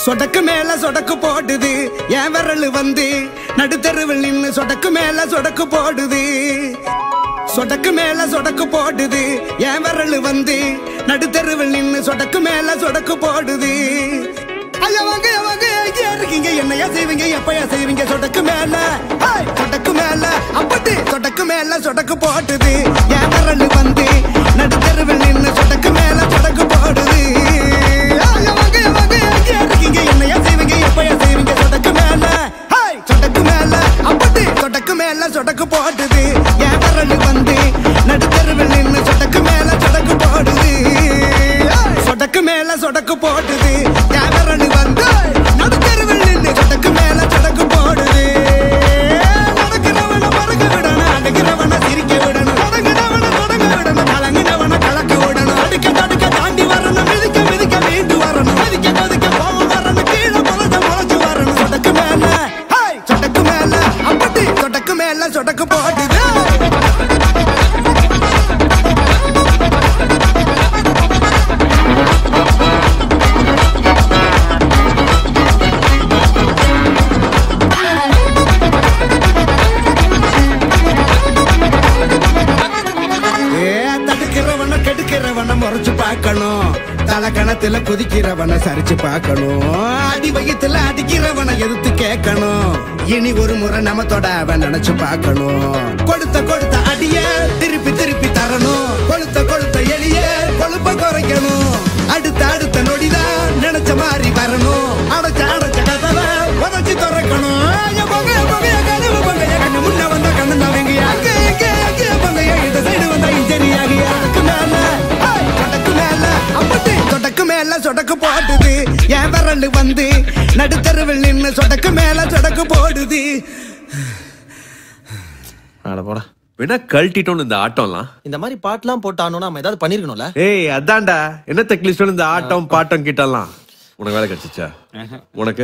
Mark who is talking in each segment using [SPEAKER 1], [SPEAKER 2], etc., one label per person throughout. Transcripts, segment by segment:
[SPEAKER 1] சொடக்கு மேல சொடக்கு போடுது என் விரல் வந்து நடுத்தருவில் நின்னு சொடக்கு மேல சொடக்கு போடுது. சொடக்கு மேல சொடக்கு போடுது என் விரல் வந்து நடுத்தருவில் நின்னு சொடக்கு மேல சொடக்கு போடுது. ஐயா வாங்க எங்க இருக்கீங்க, என்னையா செய்வீங்க, எப்பயா செய்வீங்க? சொடக்கு மேல சொடக்கு மேல அப்படி சொடக்கு மேல சொடக்கு போடுது என் விரல் வந்து நடுத்தருவில் நின்னு சொடக்கு மேல சொடக்கு போடுது. ஐயா வாங்க எங்க இருக்கீங்க, என்னையா செய்வீங்க, எப்பயா செய்வீங்க? சொடக்கு மேல சொடக்கு மேல அப்படி சொடக்கு மேல சொடக்கு போடுது என் விரல் வந்து நடுத்தருவில் நின்னு சொடக்கு மேல சொடக்கு போடுது. சொடக்கு மேல சொடக்கு போடுது என் விரல் வந்து நடுத்தருவில் நின்னு சொடக்கு மேல சொடக்கு போடுது. நடக்கிறவன மறக்க விடணும், அடக்கிறவன சிரிக்க விடணும், தொடங்கினவன தொடங்க விடணும், கலங்கினவன கலக்க விடணும், அடுக்க தடுக்க தாண்டி வரணும், மிதிக்க மிதிக்க மீண்டு வரணும், மதிக்க கொதிக்க போக வரணும், கீழே முளைச்சு வரணும். சொடக்கு மேல சொடக்கு மேல அப்படி சொடக்கு மேல சொடக்கு போடுது. முறைச்சு பார்க்கணும், தலக்கணத்துல குதிக்கிறவன சரிச்சு பார்க்கணும், அடி வயிற்றுல அடிக்கிறவன எதிர்த்து கேட்கணும், இனி ஒரு முறை நம்ம தொடாவ நினைச்சு பார்க்கணும். கொடுத்த அடிய திருப்பி திருப்பி தரணும், கொளுத்த எளிய கொழுப்ப குறைக்கணும், அடுத்த நொடிதான் நினைச்ச மாதிரி வரணும், அடைச்ச கதவை உதச்சி திறக்கணும். முன்ன வந்த கண்ணு தவங்க இந்த சைடு வந்த இன்ஜினியாகி சொடக்கு மேல சொடக்கு போடுது என் விரல் வந்து நடுத்தருவில் நின்னு சொடக்கு மேல சொடக்கு போடுது.
[SPEAKER 2] போடா வேணா கழட்டிட்டோம் இந்த ஆட்டம்லாம்.
[SPEAKER 3] இந்த மாதிரி பாட்டுலாம் போட்டானோ நம்ம ஏதாவது பண்ணிருக்கணும்ல.
[SPEAKER 2] ஏய் அதான்டா என்ன தெக்லிஸ்ட் இந்த ஆட்டம் பாட்டம் கிட்டலாம். உனக்கு வேலை கிடைச்சிச்சா? உனக்கு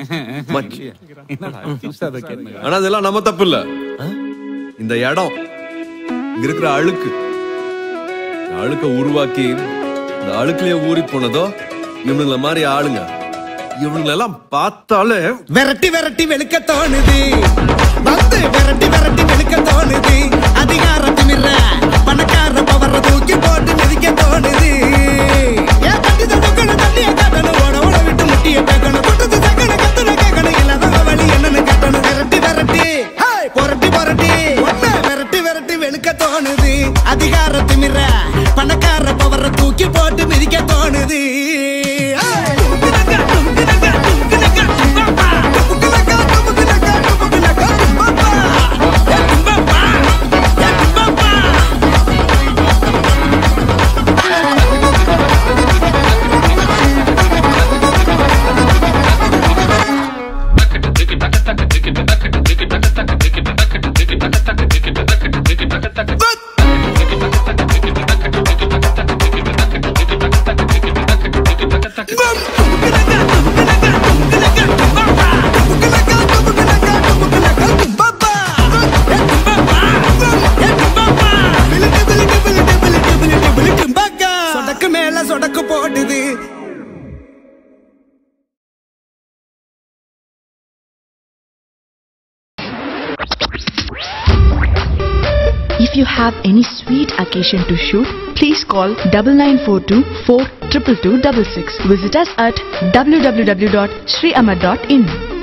[SPEAKER 2] ஆனா அதெல்லாம் நம்ம தப்பு இல்ல. இந்த இடம் இங்க இருக்கிற அழுக்க உருவாக்கி இந்த அழுக்குலயே ஊறி போனதோ இவனுங்கள மாதிரி ஆளுங்க. இவனுங்களெல்லாம் பார்த்தாலே
[SPEAKER 1] விரட்டி விரட்டி வெளுக்க தோணுது, வந்து விரட்டி விரட்டி வெளுக்க தோணுது, அதிகாரம் திமிர பணக்கார பவர தூக்கி போட்டு மிதிக்க தோணுது. ஏன் தண்ணி தடுக்கணும், தண்ணிய கட்டணும், ஓட விட்டு முட்டிய கேட்கணும், குட்டத்து தக்கணும், கத்துன கேட்கணும், இல்லாத வழி என்னன்னு கட்டணும். விரட்டி விரட்டி புரட்டி ஒண்ணு விரட்டி விரட்டி வெளுக்க தோணுது, அதிகார திமிர பணக்கார பவர தூக்கி போட்டு மிதிக்க தோணுது. சொடக்கு மேல சொடக்கு போடுது.
[SPEAKER 4] If you have any sweet occasion to shoot, please call 9942 4222266. Visit us at www.sriamar.in.